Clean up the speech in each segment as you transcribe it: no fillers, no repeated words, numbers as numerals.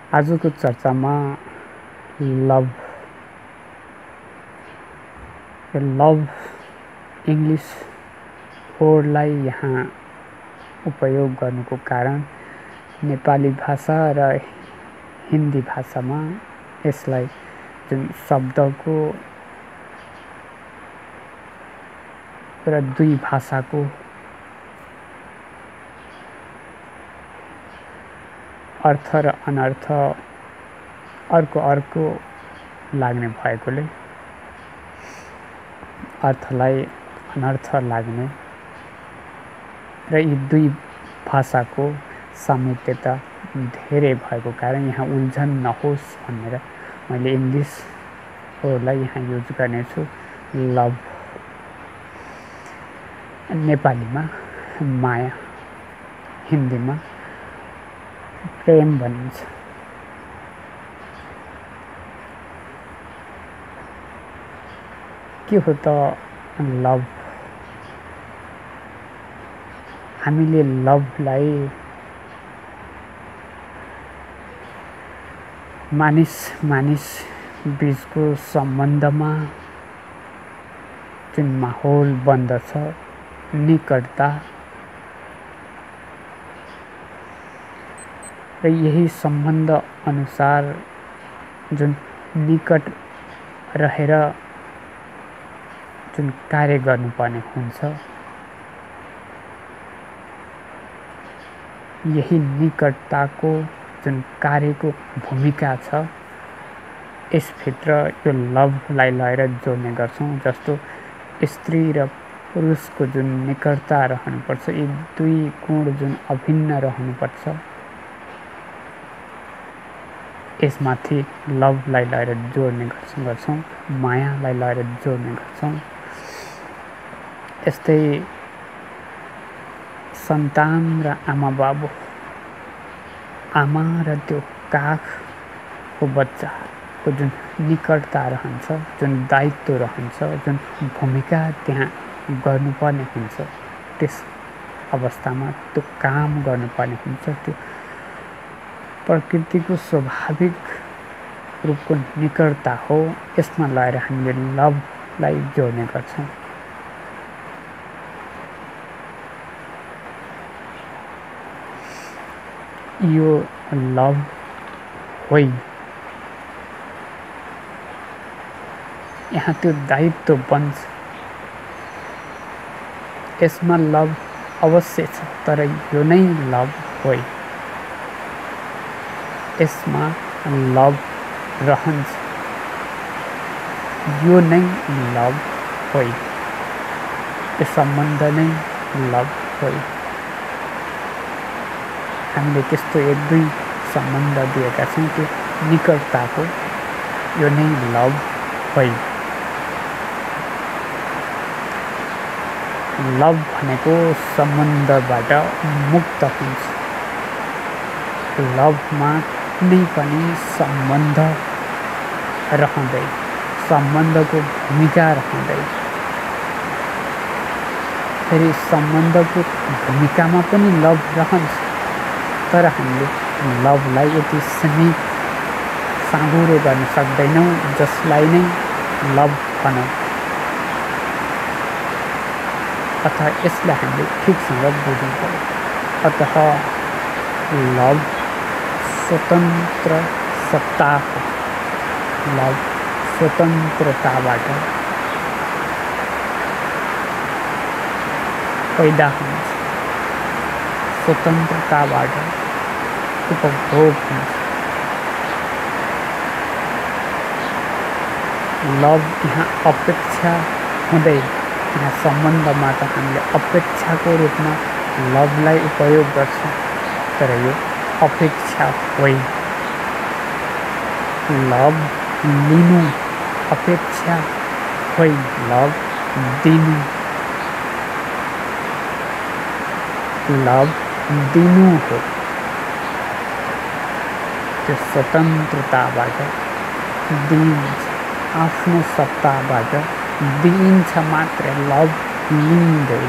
आजको चर्चामा love English वर्डलाई यहाँ उपयोग गर्नुको कारण नेपाली भाषा र हिन्दी भाषामा यसलाई जुन शब्दको र दुई भाषाको अर्थ र अनर्थ अर्को लाग्ने भएकोले अर्थलाई अनर्थ लाग्ने र यी दुई भाषाको सामिप्यता धेरै भएको कारण यहाँ उल्झन नहोस् भनेर मैले इङ्ग्लिस वर्डलाई यहाँ युज गर्नेछु। लभ नेपालीमा माया, हिन्दीमा प्रेम भनिन्छ। के हो त लभ? हामीले लभलाई मानिस बीचको सम्बन्धमा जुन माहौल बन्दछ, निकटता र यही सम्बन्ध अनुसार जुन निकट रहेर जुन कार्य गर्नुपर्ने हुन्छ, यही निकटताको जुन कार्यको भूमिका छ, यसभित्र यो लभलाई लगेर जोड्ने गर्छौँ। जस्तो स्त्री र पुरुषको जुन निकटता रहनुपर्छ, यी दुई गुण जुन अभिन्न रहनुपर्छ, यसमाथि लभलाई लगेर जोड्ने गर्छौँ, मायालाई लगेर जोड्ने गर्छौँ। यस्तै सन्तान र आमा बाबु, आमा र त्यो काखको बच्चाको जुन निकटता रहन्छ, जुन दायित्व रहन्छ, जुन भूमिका त्यहाँ गर्नुपर्ने हुन्छ, त्यस अवस्थामा त्यो काम गर्नुपर्ने हुन्छ, त्यो प्रकृतिको स्वाभाविक रूपको निकटता हो। यसमा लगेर हामीले लभलाई जोड्ने गर्छौँ। यो लभ होइन, यहाँ त्यो दायित्व बन्छ। यसमा लभ अवश्य छ, तर यो नै लभ होइन। यसमा लभ रहन्छ, यो नै लभ होइन। यो सम्बन्ध नै लभ होइन। हामीले त्यस्तो एक दुई सम्बन्ध दिएका छौँ, त्यो निकटताको, यो नै लभ होइन। लभ भनेको सम्बन्धबाट मुक्त हुन्छ। लभमा कुनै पनि सम्बन्ध रहँदैन, सम्बन्धको भूमिका रहँदैन। फेरि सम्बन्धको भूमिकामा पनि लभ रहन्छ, तर हामीले लभलाई यति सीमित साँघुरो गर्न सक्दैनौँ जसलाई नै लभ भनौँ। अतः यसलाई हामीले ठिकसँग बुझ्नु पर्यो। अतः लभ स्वतन्त्र सत्ता हो। लभ स्वतन्त्रताबाट पैदा हुन्छ, स्वतन्त्रताबाट उपभोग हुन्छ। लभ यहाँ अपेक्षा हुँदैन। यहाँ सम्बन्धमा त हामीले अपेक्षाको रूपमा लभलाई उपयोग गर्छौँ, तर यो अपेक्षा होइन। लभ लिनु अपेक्षा होइन, लभ दिनु। लभ दिनु हो। त्यो स्वतन्त्रताबाट दिइन्छ, आफ्नो सत्ताबाट दिइन्छ मात्र, लभ लिँदैन।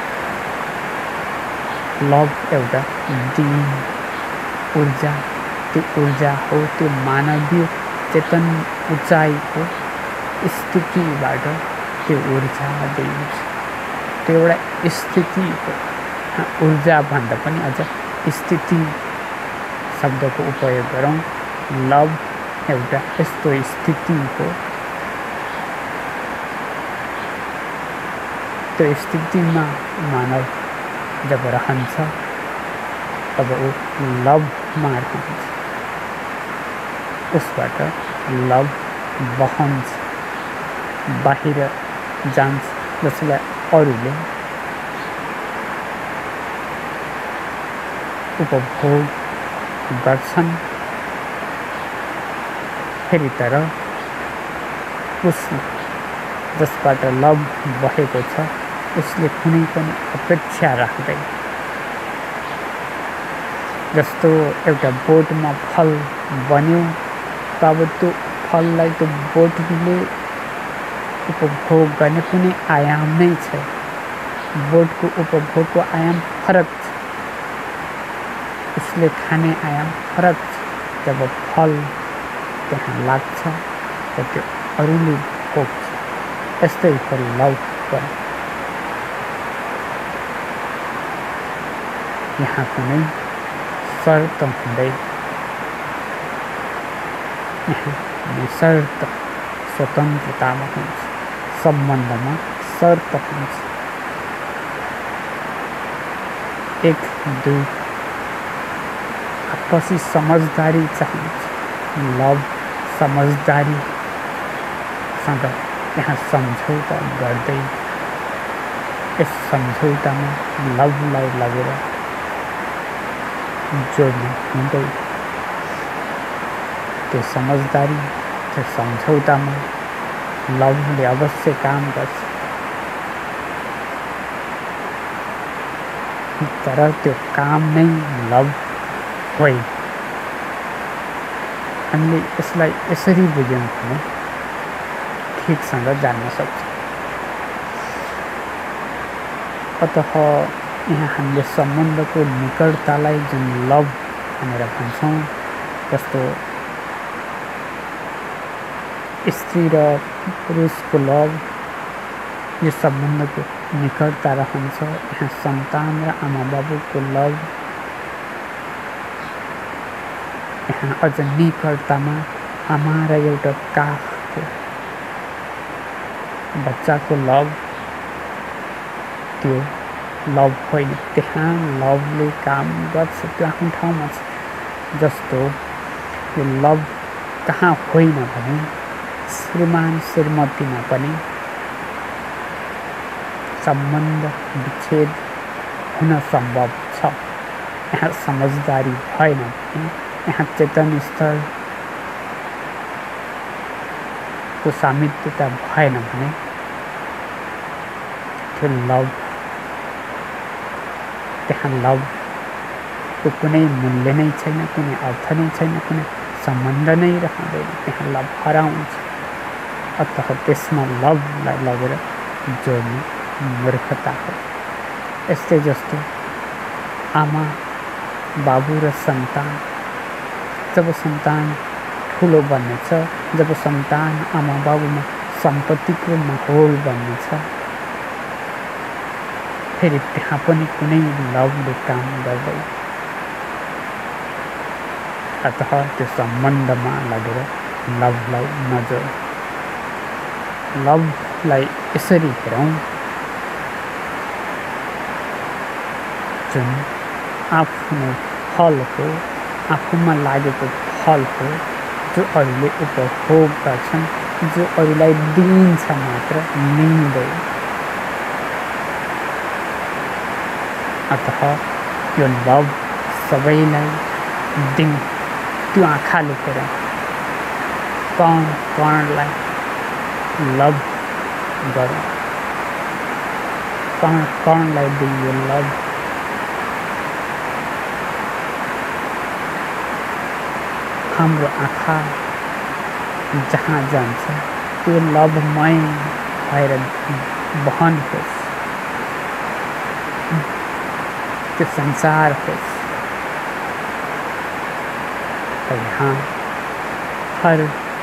लभ एउटा दिने ऊर्जा, त्यो ऊर्जा हो, त्यो मानवीय चेतन उचाइको स्थितिबाट त्यो ऊर्जा दिन्छ। त्यो एउटा स्थिति हो। ऊर्जा भन्दा पनि अझ स्थिति शब्दको उपयोग गरौँ। लभ एउटा यस्तो स्थिति हो, त्यो स्थितिमा मानव जब रहन्छ तब ऊ लभमा रहन्छ, उसबाट लभ बहन्छ, बाहिर जान्छ, जसलाई अरूले उपभोग गर्छन्। फेरि तर उसले जसबाट लभ बहेको छ उसले कुनै पनि अपेक्षा राख्दैन। जस्तो एउटा बोटमा फल बन्यो, तब त्यो फललाई त्यो बोटले उपभोग गर्ने कुनै आयाम नै छ। बोटको उपभोगको आयाम फरक छ, उसले खाने आयाम फरक छ। जब फल त्यहाँ लाग्छ र त्यो अरूले भोग्छ। यस्तै हो लभ पनि। यहाँ कुनै शर्त हुँदैन, यहाँ निशर्त स्वतन्त्रतामा हुन्छ, सम्बन्धमा शर्त हुन्छ। एक दुई आपसी समझदारी चाहिन्छ। लभ समझदारीसँग यहाँ सम्झौता गर्दै यस सम्झौतामा लभलाई लगेर जोड्नु हुँदैन। त्यो समझदारी, त्यो सम्झौतामा लभले अवश्य काम गर्छ, तर त्यो काम नै लभ होइन। हामीले यसलाई यसरी बुझ्यौँ भने ठिकसँग जान्न सक्छौँ। अतः यहाँ हामीले सम्बन्धको निकटतालाई जुन लभ भनेर भन्छौँ, जस्तो स्त्री र पुरुषको लभ, यो सम्बन्धको निकटता रहन्छ। यहाँ सन्तान र आमा बाबुको लभ, यहाँ अझ निकटतामा आमा र एउटा काखको बच्चाको लभ, त्यो लभ होइन। त्यहाँ लभले काम गर्छ, त्यो आफ्नो ठाउँमा छ। जस्तो यो लभ कहाँ होइन भने श्रीमान श्रीमतीमा पनि सम्बन्ध विच्छेद हुन सम्भव छ। यहाँ समझदारी भएन भने, यहाँ चेतन स्तरको सामिप्यता भएन भने त्यो लभ, त्यहाँ लभको कुनै मूल्य नै छैन, कुनै अर्थ नै छैन, कुनै सम्बन्ध नै रहँदैन। त्यहाँ लभ हराउँछ। अतः त्यसमा लभलाई लगेर जोड्नु मूर्खता हो। यस्तै जस्तो आमा बाबु र सन्तान, जब सन्तान ठुलो बन्नेछ, जब सन्तान आमा बाबुमा सम्पत्तिको माहौल बन्नेछ, फेरि त्यहाँ पनि कुनै लभले काम गर्दैन। अतः त्यो सम्बन्धमा लगेर लभलाई नजोड। लभलाई यसरी हेरौँ, जुन आफ्नो फल हो, आफूमा लागेको फल हो, जो अरूले उपभोग गर्छन्, जो अरूलाई दिइन्छ मात्र, लिँदैन। अतः यो लभ सबैलाई दिउँ, त्यो आँखाले हेरौँ। कण कणलाई लभ गरौँ, कण कणलाई दियो लभ। हाम्रो आँखा जहाँ जान्छ त्यो लभमय भएर बहन होस्, त्यो संसार होस्। र यहाँ हर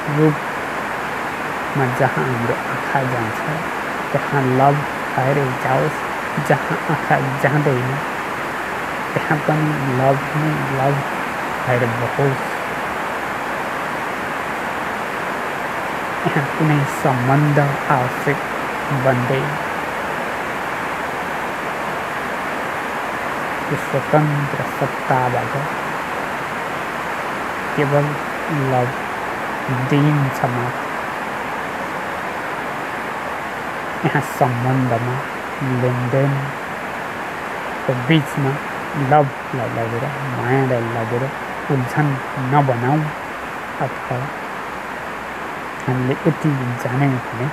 रूपमा जहाँ हाम्रो आँखा जान्छ त्यहाँ लभ भएरै जाओस्, जहाँ आँखा जाँदैन त्यहाँ पनि लभ नै लभ भएर बहोस्। यहाँ कुनै सम्बन्ध आवश्यक बन्दैन। यो स्वतन्त्र सत्ताबाट केवल लभ दिन्छ मात्र। यहाँ सम्बन्धमा लेनदेनको बिचमा लभलाई लगेर मायालाई लगेर उल्झन नबनाऊ। अथवा हामीले यति जान्यौँ भने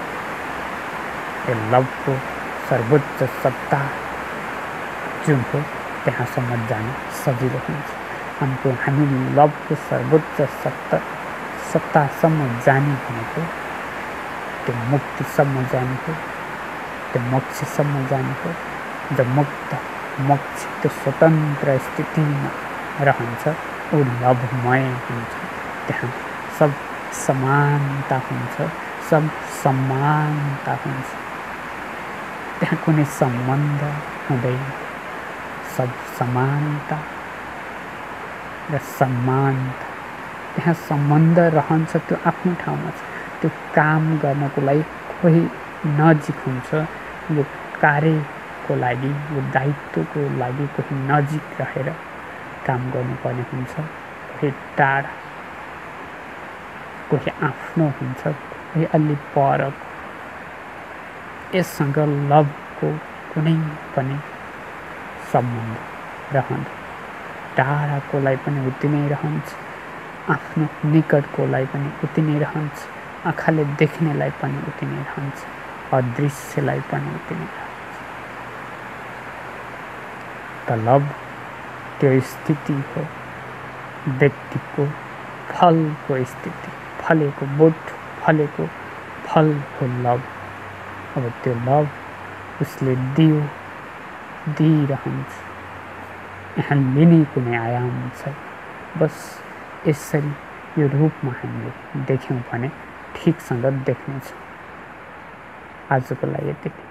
यो लभको सर्वोच्च सत्ता जुन हो त्यहाँसम्म जान सजिलो हुन्छ। हामी लभको सर्वोच्च सत्तासम्म जाने भनेको त्यो मुक्तिसम्म जाने हो, त्यो मोक्षसम्म जाने हो। जो मुक्त मोक्ष त्यो स्वतन्त्र स्थितिमा रहन्छ ऊ लभमय हुन्छ। त्यहाँ सब समानता हुन्छ, सब समानता हुन्छ। त्यहाँ कुनै सम्बन्ध हुँदैन, सब समानता र सम्मानता। त्यहाँ सम्बन्ध रहन्छ त्यो आफ्नो ठाउँमा छ। त्यो काम गर्नको लागि कोही नजिक हुन्छ, यो कार्यको लागि यो दायित्वको लागि कोही नजिक रहेर काम गर्नुपर्ने हुन्छ, कोही टाढा, कोही आफ्नो हुन्छ, कोही अलि परको। यससँग लभको कुनै पनि सम्बन्ध रहन्छ। टाढाकोलाई पनि उति नै रहन्छ, आफ्नो निकटकोलाई पनि उति नै रहन्छ, आँखाले देख्नेलाई पनि उति नै रहन्छ, अदृश्यलाई पनि उति नै रहन्छ। त लभ त्यो स्थिति हो, व्यक्तिको फलको स्थिति, फलेको बोट, फलेको फल हो लभ। अब त्यो लभ उसले दिइरहन्छ। यहाँ लिने कुनै आयाम छैन। बस यसरी यो रूपमा हामीले देख्यौँ भने ठिकसँग देख्नेछौँ। आजको लागि यति।